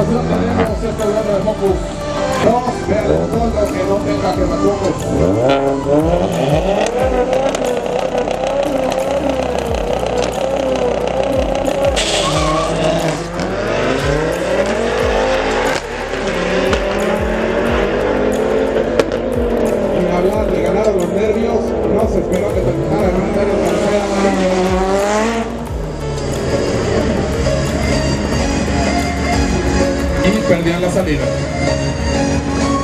continuación tenemos este duelo de Focus 2, vean el fondo que no tenga quemacucos.